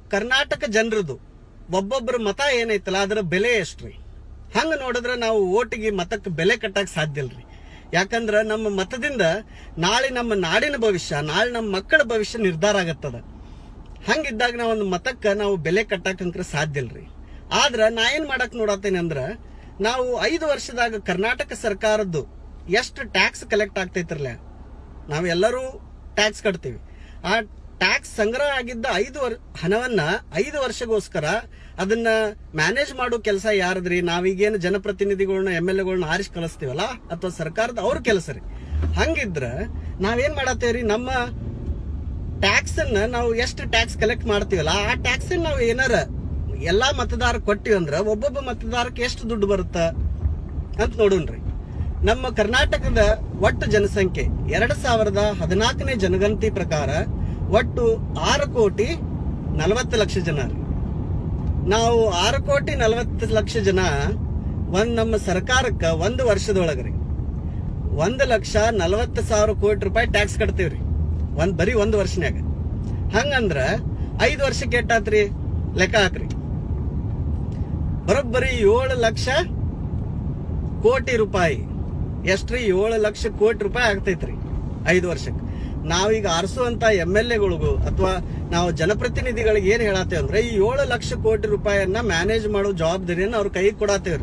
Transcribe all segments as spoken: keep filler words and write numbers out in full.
ಕರ್ನಾಟಕ ಜನರದು ಒಬ್ಬೊಬ್ಬರ ಮತ ಏನೈತಲ್ಲ ಅದರ ಬೆಲೆ ಎಷ್ಟ್ರಿ? ಹಂಗ ನೋಡಿದ್ರೆ ನಾವು ಓಟಿಗೆ ಮತಕ್ಕೆ ಬೆಲೆ ಕಟ್ಟಕ್ ಸಾಧ್ಯ ಇಲ್ರಿ. ಯಾಕಂದ್ರ ನಮ್ಮ ಮತದಿಂದ ನಾಳೆ ನಮ್ಮ ನಾಡಿನ ಭವಿಷ್ಯ, ನಾಳೆ ನಮ್ಮ ಮಕ್ಕಳ ಭವಿಷ್ಯ ನಿರ್ಧಾರ ಆಗತ್ತದ. ಹಂಗಿದ್ದಾಗ ನಾವು ಒಂದು ಮತಕ್ಕ ನಾವು ಬೆಲೆ ಕಟ್ಟಕಂಕ್ರ ಸಾಧ್ಯ ಇಲ್ರಿ. ಆದ್ರ ನಾ ಏನ್ ಮಾಡಕ್ ನೋಡತ್ತೇನೆ ಅಂದ್ರ, ನಾವು ಐದು ವರ್ಷದಾಗ ಕರ್ನಾಟಕ ಸರ್ಕಾರದ್ದು ಎಷ್ಟು ಟ್ಯಾಕ್ಸ್ ಕಲೆಕ್ಟ್ ಆಗ್ತೈತ್ರಲ್ಲ, ನಾವೆಲ್ಲರೂ ಟ್ಯಾಕ್ಸ್ ಕಟ್ತೀವಿ. ಆ ಟ್ಯಾಕ್ಸ್ ಸಂಗ್ರಹ ಆಗಿದ್ದ ಐದು ವರ್ ಹಣವನ್ನ ಐದು ವರ್ಷಗೋಸ್ಕರ ಅದನ್ನ ಮ್ಯಾನೇಜ್ ಮಾಡೋ ಕೆಲಸ ಯಾರದ್ರಿ? ನಾವೀಗೇನು ಜನಪ್ರತಿನಿಧಿಗಳನ್ನ ಎಮ್ ಎಲ್ ಎಗಳನ್ನ ಆರಿಸಿ ಕಳಿಸ್ತೀವಲ್ಲ, ಅಥವಾ ಸರ್ಕಾರದ ಅವ್ರ ಕೆಲಸ ರೀ. ಹಂಗಿದ್ರ ನಾವೇನ್ ಮಾಡತ್ತೇವ್ರಿ, ನಮ್ಮ ಟ್ಯಾಕ್ಸ್ ಅನ್ನ ನಾವು ಎಷ್ಟು ಟ್ಯಾಕ್ಸ್ ಕಲೆಕ್ಟ್ ಮಾಡ್ತೀವಲ್ಲ ಆ ಟ್ಯಾಕ್ಸ್ ನಾವು ಏನಾರ ಎಲ್ಲಾ ಮತದಾರ ಕೊಟ್ಟಿವಿ ಅಂದ್ರ ಒಬ್ಬೊಬ್ಬ ಮತದಾರಕ್ಕೆ ಎಷ್ಟು ದುಡ್ಡು ಬರುತ್ತ ಅಂತ ನೋಡೋಣ್ರಿ. ನಮ್ಮ ಕರ್ನಾಟಕದ ಒಟ್ಟು ಜನಸಂಖ್ಯೆ ಎರಡ್ ಸಾವಿರದ ಹದಿನಾಲ್ಕನೇ ಜನಗಣತಿ ಪ್ರಕಾರ ಒಟ್ಟು ಆರು ಕೋಟಿ ನಲವತ್ತು ಲಕ್ಷ ಜನ ರೀ. ನಾವು ಆರು ಕೋಟಿ ನಲವತ್ತು ಲಕ್ಷ ಜನ ಒಂದ್ ನಮ್ಮ ಸರ್ಕಾರಕ್ಕ ಒಂದು ವರ್ಷದೊಳಗ್ರಿ ಒಂದು ಲಕ್ಷ ನಲವತ್ತು ಸಾವಿರ ಕೋಟಿ ರೂಪಾಯಿ ಟ್ಯಾಕ್ಸ್ ಕಟ್ತೀವ್ರಿ ಒಂದ್ ಬರೀ ಒಂದು ವರ್ಷನ್ಯಾಗ. ಹಂಗಂದ್ರ ಐದು ವರ್ಷಕ್ಕೆ ಎಷ್ಟಾತ್ರಿ ಲೆಕ್ಕ ಹಾಕ್ರಿ. ಬರೋಬ್ಬರಿ ಏಳು ಲಕ್ಷ ಕೋಟಿ ರೂಪಾಯಿ. ಎಷ್ಟ್ರಿ? ಏಳು ಲಕ್ಷ ಕೋಟಿ ರೂಪಾಯಿ ಆಗ್ತೈತ್ರಿ ಐದು ವರ್ಷಕ್ಕೆ. ನಾವೀಗ ಆರಿಸುವಂತ ಎಮ್ ಎಲ್ ಎಗಳಿಗೂ ಅಥವಾ ನಾವು ಜನಪ್ರತಿನಿಧಿಗಳಿಗೆ ಏನ್ ಹೇಳತ್ತೇವೆ ಅಂದ್ರೆ, ಈ ಏಳು ಲಕ್ಷ ಕೋಟಿ ರೂಪಾಯಿಯನ್ನ ಮ್ಯಾನೇಜ್ ಮಾಡೋ ಜವಾಬ್ದಾರಿಯನ್ನ ಅವ್ರ ಕೈ ಕೊಡತ್ತೇವ್ರಿ.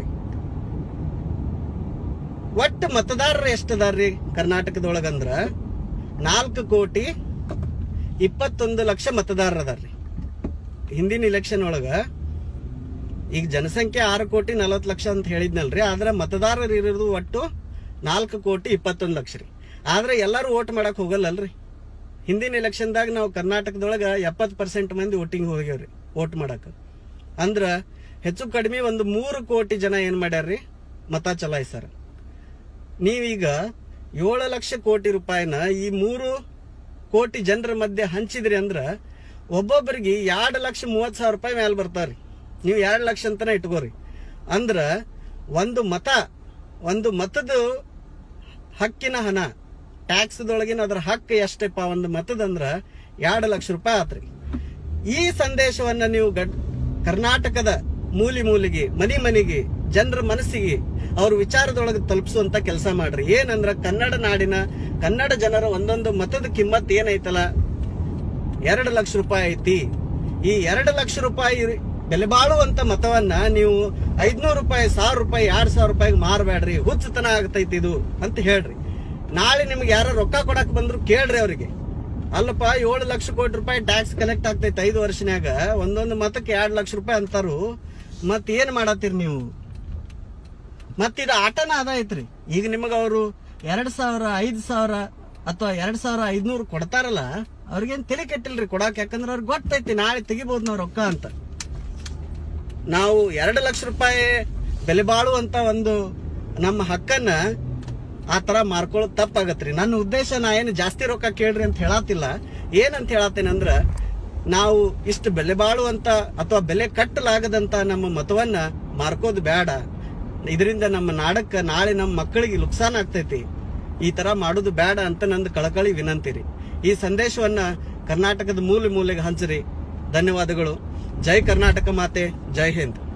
ಒಟ್ಟು ಮತದಾರರು ಎಷ್ಟದಾರ್ರಿ ಕರ್ನಾಟಕದೊಳಗಂದ್ರ ನಾಲ್ಕು ಕೋಟಿ ಇಪ್ಪತ್ತೊಂದು ಲಕ್ಷ ಮತದಾರರು ಅದಾರ್ರಿ. ಹಿಂದಿನ ಇಲೆಕ್ಷನ್ ಒಳಗ ಈಗ ಜನಸಂಖ್ಯೆ ಆರು ಕೋಟಿ ನಲವತ್ತು ಲಕ್ಷ ಅಂತ ಹೇಳಿದ್ನಲ್ರಿ, ಆದ್ರೆ ಮತದಾರರು ಇರೋದು ಒಟ್ಟು ನಾಲ್ಕು ಕೋಟಿ ಇಪ್ಪತ್ತೊಂದು ಲಕ್ಷ ರೀ. ಆದ್ರೆ ಎಲ್ಲರೂ ವೋಟ್ ಮಾಡಕ್ ಹೋಗಲ್ಲಲ್ರಿ. ಹಿಂದಿನ ಎಲೆಕ್ಷನ್ದಾಗ ನಾವು ಕರ್ನಾಟಕದೊಳಗ ಎಪ್ಪತ್ತು ಪರ್ಸೆಂಟ್ ಮಂದಿ ವೋಟಿಂಗ್ ಹೋಗ್ಯಾವ್ರಿ ವೋಟ್ ಮಾಡಕ್. ಅಂದ್ರ ಹೆಚ್ಚು ಕಡಿಮೆ ಒಂದು ಮೂರು ಕೋಟಿ ಜನ ಏನ್ ಮಾಡ್ಯಾರ್ರಿ ಮತ ಚಲಾಯಿಸ್ಯಾರ. ನೀವೀಗ ಏಳು ಲಕ್ಷ ಕೋಟಿ ರೂಪಾಯಿನ ಈ ಮೂರು ಕೋಟಿ ಜನರ ಮಧ್ಯೆ ಹಂಚಿದ್ರಿ ಅಂದ್ರ ಒಬ್ಬೊಬ್ಬರಿಗೆ ಎರಡು ಲಕ್ಷ ಮೂವತ್ ಸಾವಿರ ರೂಪಾಯಿ ಮೇಲೆ ಬರ್ತಾವ್ರಿ. ನೀವು ಎರಡು ಲಕ್ಷ ಅಂತಾನೆ ಇಟ್ಕೋರಿ. ಅಂದ್ರ ಒಂದು ಮತ ಒಂದು ಮತದ ಹಕ್ಕಿನ ಹಣ ಟ್ಯಾಕ್ಸ್ದೊಳಗಿನ ಅದ್ರ ಹಕ್ಕು ಎಷ್ಟಪ್ಪ ಒಂದು ಮತದಂದ್ರ ಎರಡು ಲಕ್ಷ ರೂಪಾಯಿ ಆತ್ರಿ. ಈ ಸಂದೇಶವನ್ನ ನೀವು ಕರ್ನಾಟಕದ ಮೂಲಿ ಮೂಲಿಗೆ ಮನಿ ಮನಿಗೆ ಜನರ ಮನಸ್ಸಿಗೆ ಅವ್ರ ವಿಚಾರದೊಳಗೆ ತಲುಪಿಸುವಂತ ಕೆಲಸ ಮಾಡ್ರಿ. ಏನಂದ್ರ ಕನ್ನಡ ನಾಡಿನ ಕನ್ನಡ ಜನರ ಒಂದೊಂದು ಮತದ ಕಿಮ್ಮತ್ ಏನೈತಲ್ಲ ಎರಡು ಲಕ್ಷ ರೂಪಾಯಿ ಐತಿ. ಈ ಎರಡು ಲಕ್ಷ ರೂಪಾಯಿ ಬೆಲೆ ಬಾಳುವಂತ ಮತವನ್ನ ನೀವು ಐದ್ನೂರು ರೂಪಾಯಿ ಸಾವಿರ ರೂಪಾಯಿ ಎರಡ್ ಸಾವಿರ ರೂಪಾಯಿಗೆ ಮಾರಬೇಡ್ರಿ, ಹುಚ್ಚತನ ಆಗ್ತೈತಿ ಇದು ಅಂತ ಹೇಳ್ರಿ. ನಾಳೆ ನಿಮ್ಗೆ ಯಾರ ರೊಕ್ಕ ಕೊಡಕ್ ಬಂದ್ರು ಕೇಳ್ರಿ ಅವ್ರಿಗೆ, ಅಲ್ಲಪ್ಪ ಏಳು ಲಕ್ಷ ಕೋಟಿ ರೂಪಾಯಿ ಟ್ಯಾಕ್ಸ್ ಕಲೆಕ್ಟ್ ಆಗ್ತೈತಿ ಐದು ವರ್ಷನ್ಯಾಗ, ಒಂದೊಂದು ಮತಕ್ಕೆ ಎರಡ್ ಲಕ್ಷ ರೂಪಾಯಿ ಅಂತಾರು, ಮತ್ ಏನ್ ಮಾಡತ್ತೀರಿ ನೀವು? ಮತ್ ಇದು ಆಟನ ಅದ ಐತ್ರಿ. ಈಗ ನಿಮಗ ಅವರು ಎರಡ್ ಸಾವಿರ ಐದ್ ಸಾವಿರ ಅಥವಾ ಎರಡ್ ಸಾವಿರ ಐದ್ನೂರು ಕೊಡ್ತಾರಲ್ಲ, ಅವ್ರಿಗೇನ್ ತಲೆ ಕೆಟ್ಟಿಲ್ರಿ ಕೊಡಾಕ್. ಯಾಕಂದ್ರೆ ಅವ್ರಿಗೆ ಗೊತ್ತೈತಿ ನಾಳೆ ತೆಗಿಬಹುದು ನಾವ್ ರೊಕ್ಕ ಅಂತ. ನಾವು ಎರಡು ಲಕ್ಷ ರೂಪಾಯಿ ಬೆಲೆ ಬಾಳುವಂತ ಒಂದು ನಮ್ಮ ಹಕ್ಕನ್ನ ಆ ತರ ಮಾರ್ಕೊಳ್ಳೋದು ತಪ್ಪಾಗತ್ರಿ. ನನ್ನ ಉದ್ದೇಶ ನಾ ಏನು ಜಾಸ್ತಿ ರೊಕ್ಕ ಕೇಳ್ರಿ ಅಂತ ಹೇಳತ್ತಿಲ್ಲ. ಏನಂತ ಹೇಳತ್ತೇನೆ ಅಂದ್ರ, ನಾವು ಇಷ್ಟು ಬೆಲೆ ಬಾಳುವಂತ ಅಥವಾ ಬೆಲೆ ಕಟ್ಟಲಾಗದಂತ ನಮ್ಮ ಮತವನ್ನ ಮಾರ್ಕೋದು ಬೇಡ. ಇದರಿಂದ ನಮ್ಮ ನಾಡಕ್ಕ ನಾಳೆ ನಮ್ಮ ಮಕ್ಕಳಿಗೆ ನುಕ್ಸಾನ್ ಆಗ್ತೈತಿ. ಈ ತರ ಮಾಡೋದು ಬೇಡ ಅಂತ ನಂದು ಕಳಕಳಿ ವಿನಂತಿ ರೀ. ಈ ಸಂದೇಶವನ್ನ ಕರ್ನಾಟಕದ ಮೂಲೆ ಮೂಲೆಗೆ ಹಂಚ್ರಿ. ಧನ್ಯವಾದಗಳು. ಜೈ ಕರ್ನಾಟಕ ಮಾತೆ, ಜೈ ಹಿಂದ್.